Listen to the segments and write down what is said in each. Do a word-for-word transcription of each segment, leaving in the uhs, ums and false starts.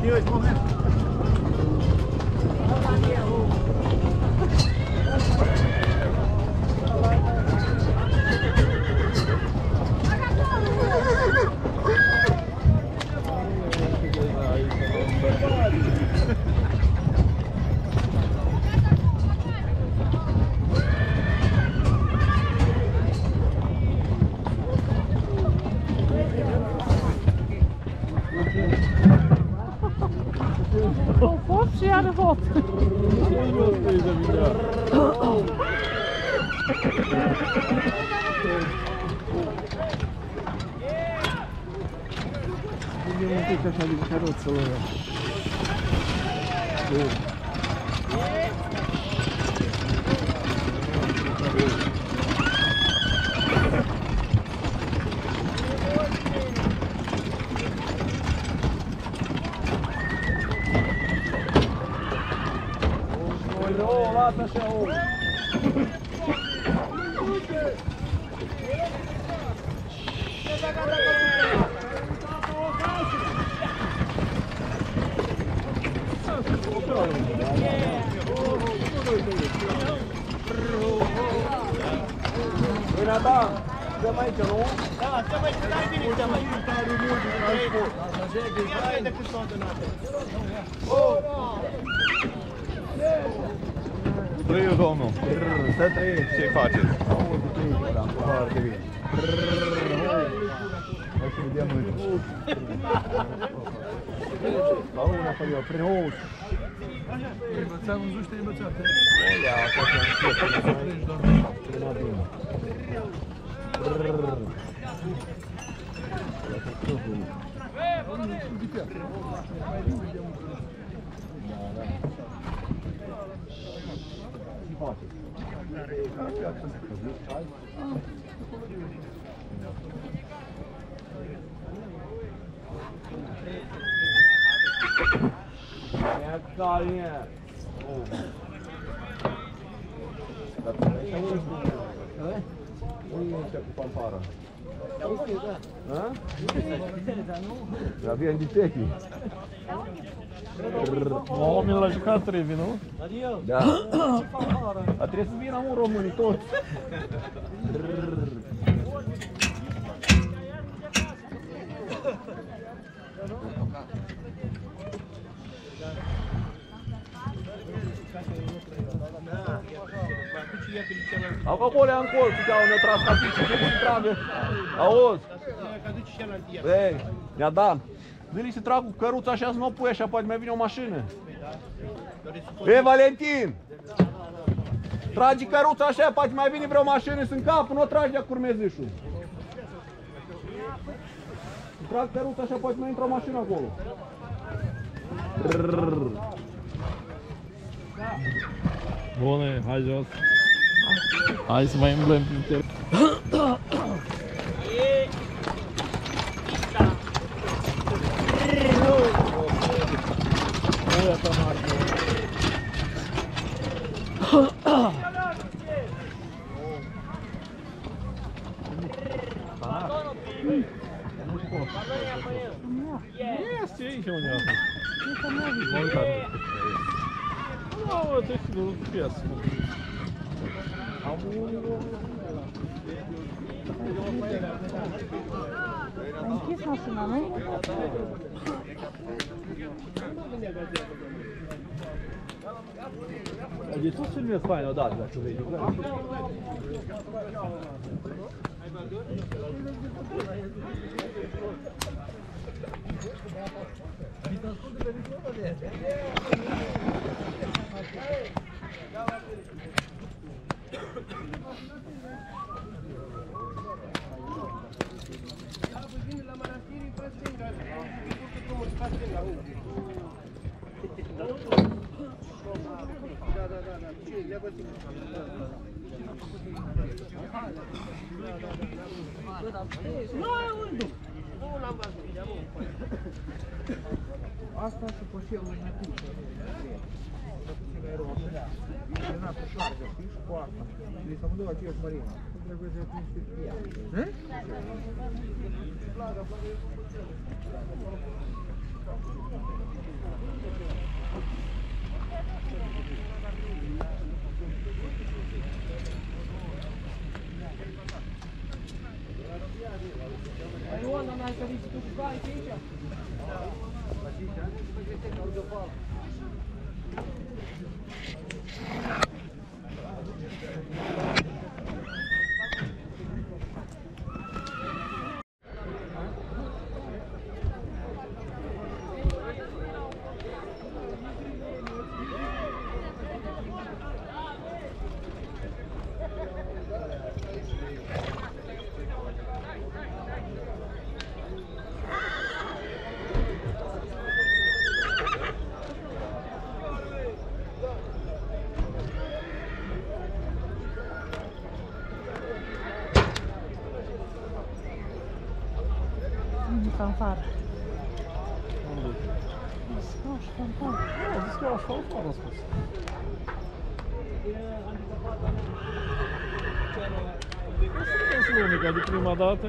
uiți, moment. Fort și iară hop. Vedem un pic așa din caroță ăla. O, lasă așa, o! Bine, da! Stăm aici, nu? Da, stăm aici, stai bine, stăm aici. Ia de cât s-o adunate. Trăiu, domnul! Să trăiești! Ce faceți? Foarte bine. Hai să vedem mâine. La una pe eu, prin ou. Învățam în zuște, învățat. Olea, așa se începe. Prima bine. Ia calinha. Unde e cu pampara? Hã? Já vi de teki. Oamenii l-a jucat Trevi, nu? Da. Dar trebuie să vină un români toți. Au că acolo în colț, că au nătras capici, ce să tragă. Auzi? Ei, mi-a dat. Zile să trag cu căruța așa să nu o pui așa, poate mai vine o mașină. Ei, Valentin! Tragi căruța așa, poate mai vine vreo mașină să încapă, nu o tragi de-a curmezișul. Trag căruța așa, poate mai intră o mașină acolo. Bune, hai jos. Hai să mai umblăm prin teren. Este aici undeva. Nu, trebuie să nu piesă. Ai închis mașina, nu? Deci tot filmez fain odată, dacă vrei. Asta și poșelul în atunci. Renatul șargă, știi, și cu asta. Deci să mă duc aceeași mărime. Trebuie să prins pe ea. Fanfară. Unde? Nu știu, fanfară. Nu, zis că așa, fanfară a spus. Nu sunt unica de prima dată.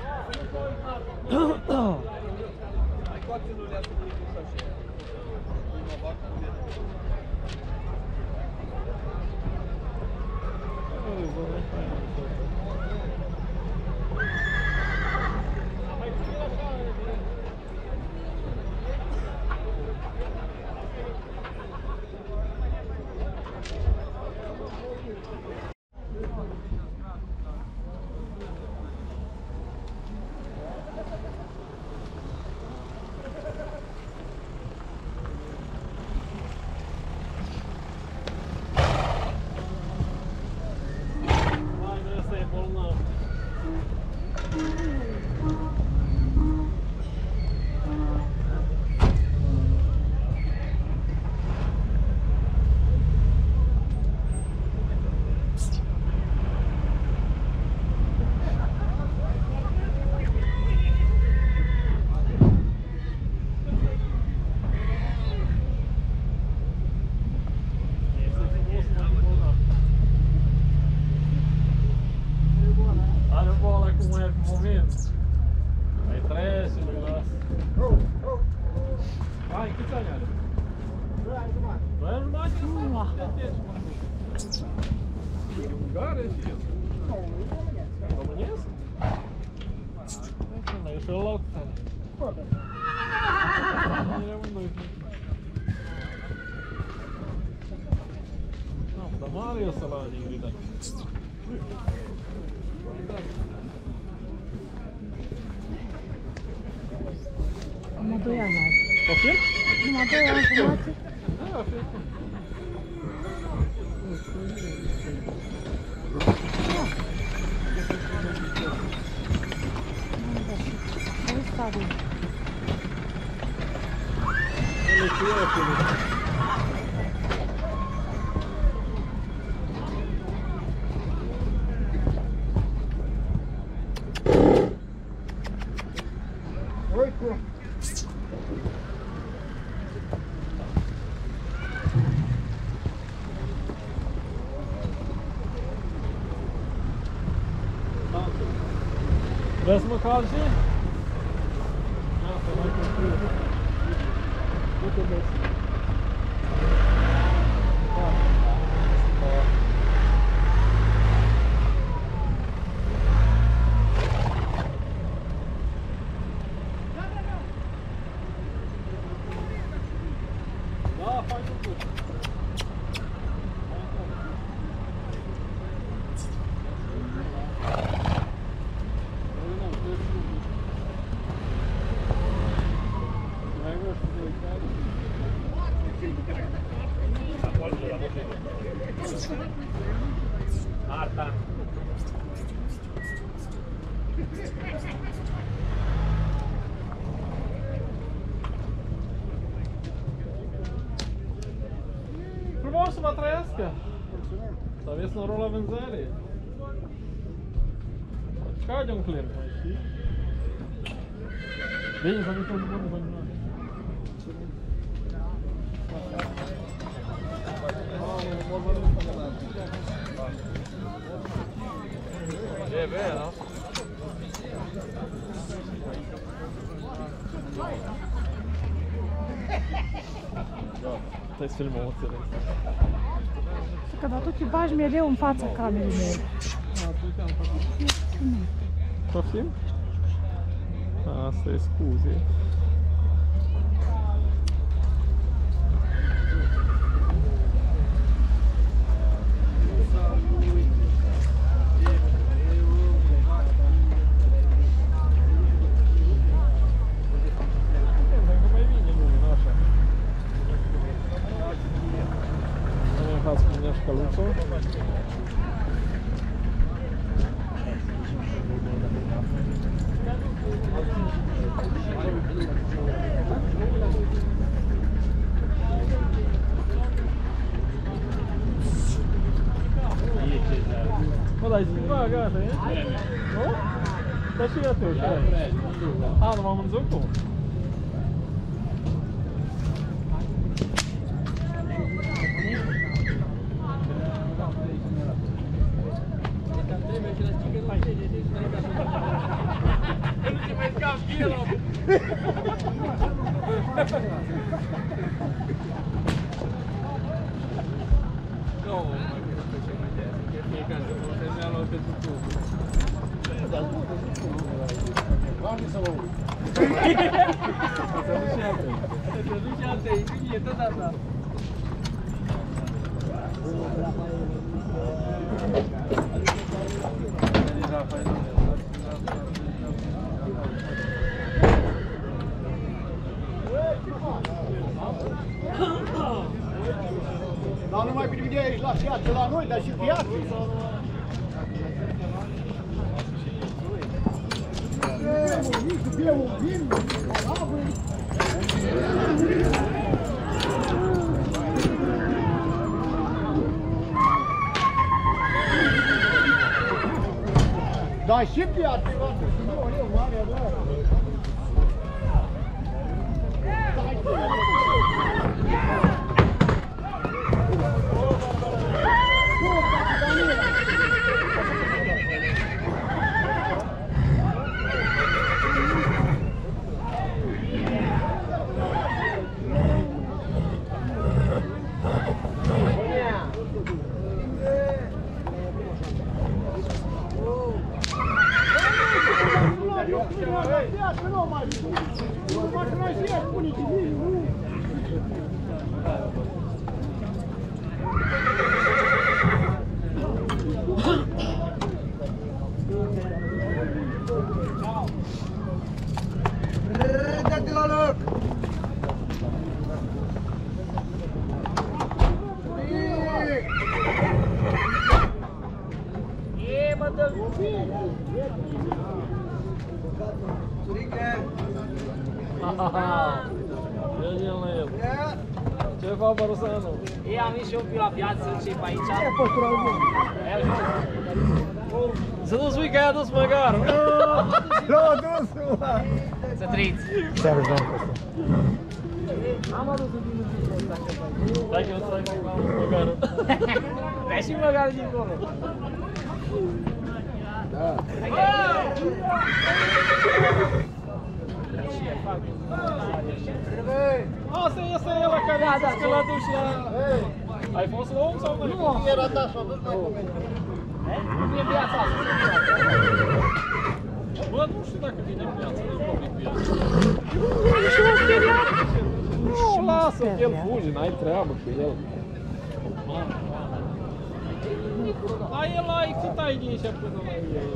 Mare ăsta la Ingrida. Numai doi ani are. Poftim? Numai doi ani jumate. Da, fie. Care stadiu? Ele ce e acolo? Vezi măcar și? Da, să mai construi. Uite vezi. Da. Da. Da, fain lucru. Marta. Frumos să vă trăiască! Să aveți noroc la vânzare! Cade un cler, mai știi? Bine, să nu te-o bună vânzare! E bine, nu? Stai să filmăm o țără. Că dar tu te bagi mereu în fața camerei mele. Poftim? Asta e scuze. Căluțul. Mă, dar-i zi, bă, gata, e? Nu? Dar și eu tu, ce ai? A, nu m-am înțeles cum? Dar nu mai prinde aici la piață, la noi, dar și piață. Bem um vinho, dar și piață, nu, eu mare agora. Nu mai nu mai mai și spune ce vii, nu. Dă-te la loc. E, mă dă. Ce el la el? Ce fac, Barusanu? Ei, am venit și eu la piață și pe aici. Ce a fost rău? Să nu spui că ai adus măgarul! L-a dus, mă! Să trăiți! Servus, domnul Costa. Am adus un minut ăsta. Stai că eu stai că am adus măgarul. Vezi și măgarul dincolo. Da. Asta e, asta e ăla care a zis că l-a dus și a... Ai fost la om sau nu? Nu, era da, s-a dus mai cu mine. Nu e viața asta. Bă, nu știu dacă vine în viață, nu e în viață. Nu, lasă, el fuge, n-ai treabă cu el. Dar el ai cât ai din aici până la el?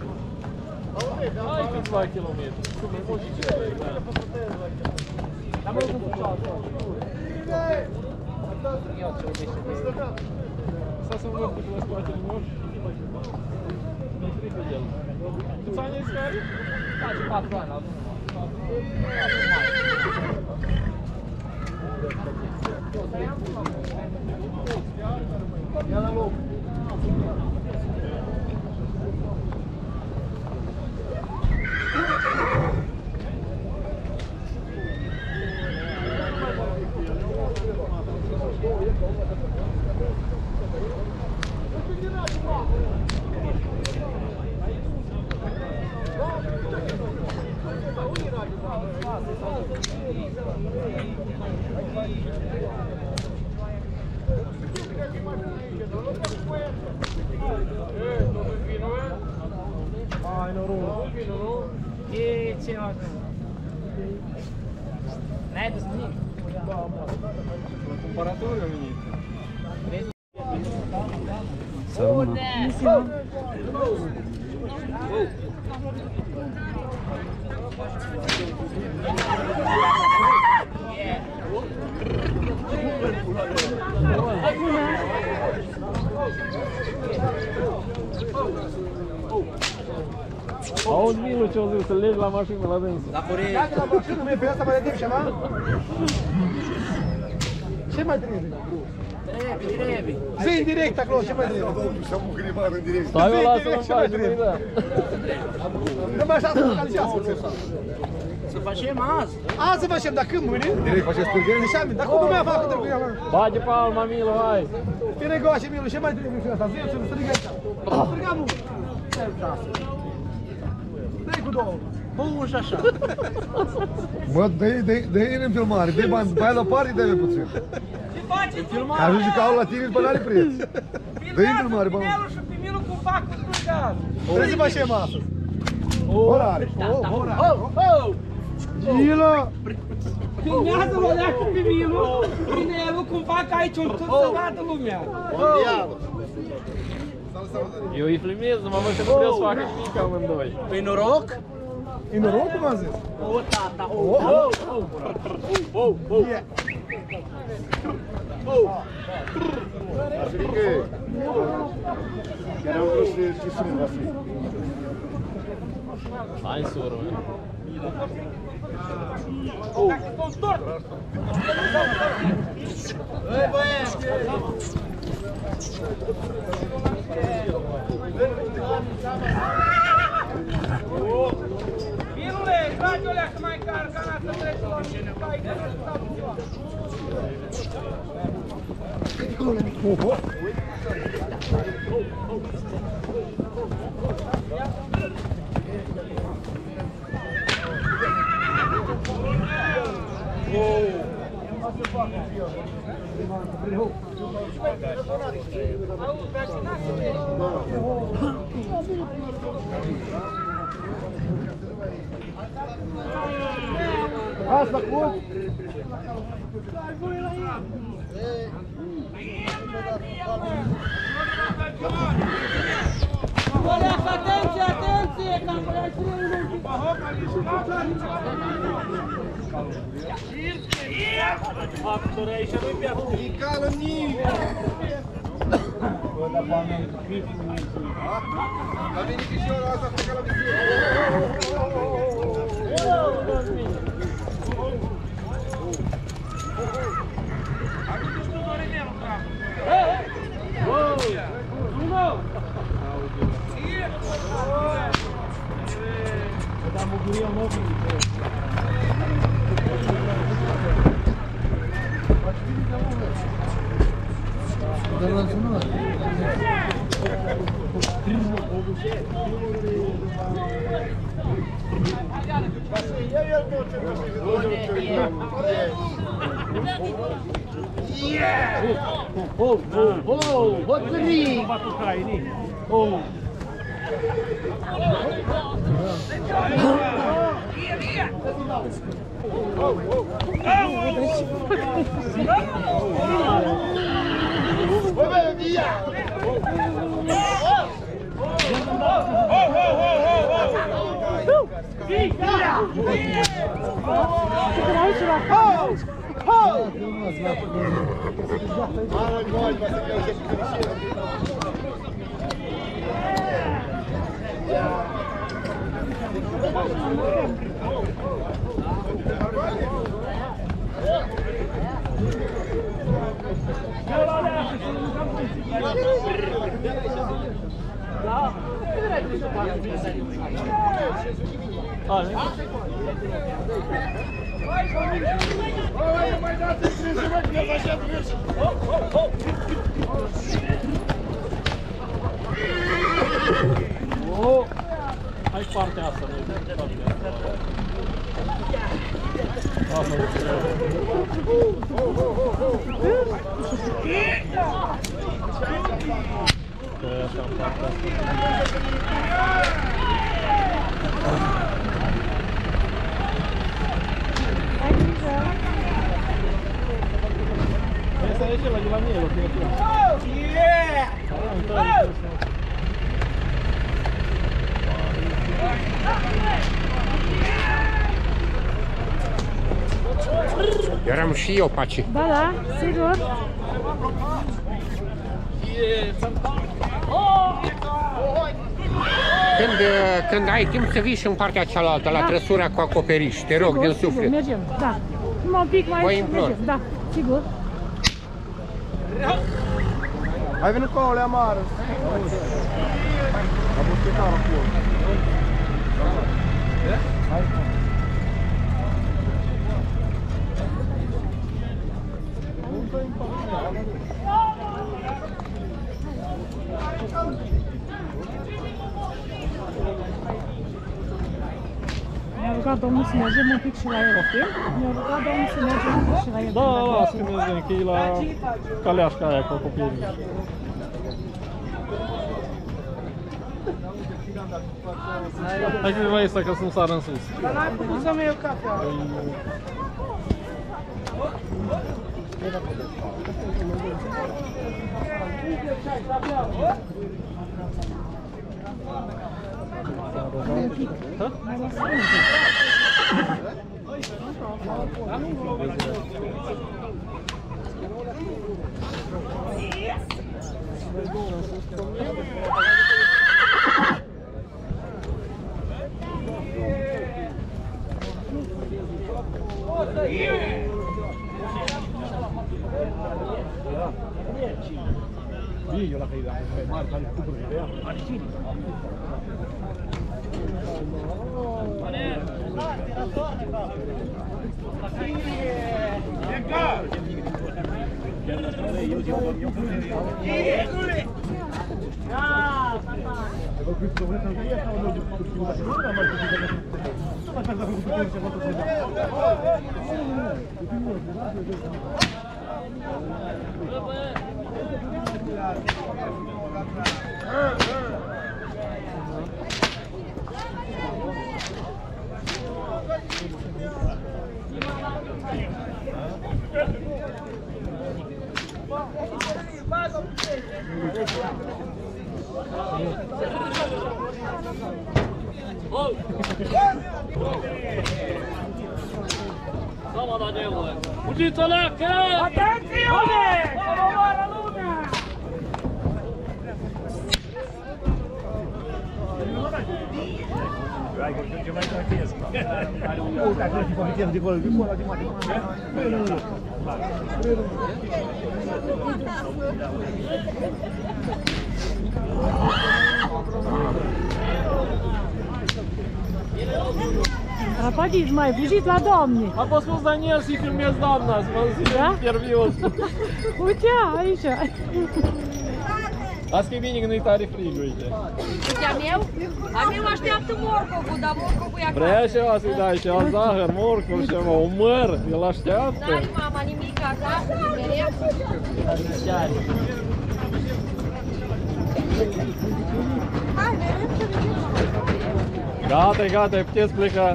Ai câțiva kilometri. Cum e mult și ce vrei, da. Dar mă duc cu cealaltă. Asta să-mi văd cât la spatele meu. Mi-e frică de el. Câți ani ai scari? Face patru ani, la Ia la loc. mai noroc. E ce mai n-ai dus nimic. Da, mă. La cumpărători am venit. Să rămână. Auzi, Milu, ce-o zis, să legi la mașină la dânsă. Ia-te la mașină, mie pe asta mai vedem ceva? Ce mai trebuie? Trebuie, trebuie. Zi direct acolo, ce mai trebuie? Stai o lasă-l în pace, nu-i da. Dă-mi așa să localizează. Să facem azi. Azi să facem, dar când mâine? Direct facem stârgări? Deci, dar cum nu mi-a facă târgări? Bage palma, Milu, hai! Te negoace, Milu, ce mai trebuie cu asta? Zi-o să-mi strigă aici. Strigă, nu! Dă-i cu două. Bun și așa. Mă, dă-i în filmare, dă-i bani, bai la parte, dă-i puțin. Ce faceți filmare? Ajunge ca au la tine, bă, n-are preț. Dă-i în filmare, bă. Pinelul și pe Milu cu facul strâgat. Trebuie să facem astăzi. Orare. Orare. Oh, oh! Gila! Filmează-l o leacă pe Milu, Pinelul cum fac aici un tur să vadă lumea. Eu îi filmez, numai văd că nu trebuie să facă nimic amândoi. Păi noroc? E noroc, cum am zis? O, tata, o, oh, oh, oh, oh. Yeah. Hai, soră, mă. Ei, băieți! Milule, trage o leacă mai car, ca n-a să treci la mine, ca aici să stau în ziua. Asta cu? Oleacă, atenție, atenție, că am băiat și eu în Oh, oh, oh, what's the need? Oh. Oh, hai partea asta, nu partea asta. Asta nu Că așa în partea asta. e cel de la Nelo, că e acela. Eram și eu, Paci. Da, da, sigur. Când, când ai timp să vii și în partea cealaltă, la Da. trăsura cu acoperiș, te rog, Sigur, din sigur, suflet. mergem, da. Numai un pic mai Vă și implor. mergem, da, sigur. Ai venit cu o lea mare. La buchetară acolo. Mi-a rugat domnul să mergem un pic și la el. Mi-a rugat domnul să mergem un pic și la el. Da, las că mergem, că e la caleașca aia cu acoperiș. Hai să-i vai ăsta ca să nu sară în sus. Dar n-ai putut să-mi iau cafea. Uciți-o-le, că... Atențiune! Că mă omoară lumea! Rapagit, mai fugit la doamne. A fost spus Daniel să-i filmez doamna, să vă zic Da? interviul. Uite, aici. Asta că e bine că nu-i tare frig, uite. Uite, a meu? A meu așteaptă morcovul, dar morcovul e acasă. Vrea ceva să-i dai ceva zahăr, morcov, ceva, un măr, el așteaptă. N-are mama nimic acasă, mereu? Hai, mereu să vedem. Gata, gata, puteți pleca.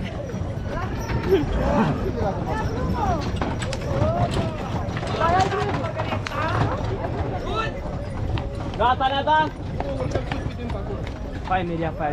Gata, ne-a dat? Hai, Miria, pe aia.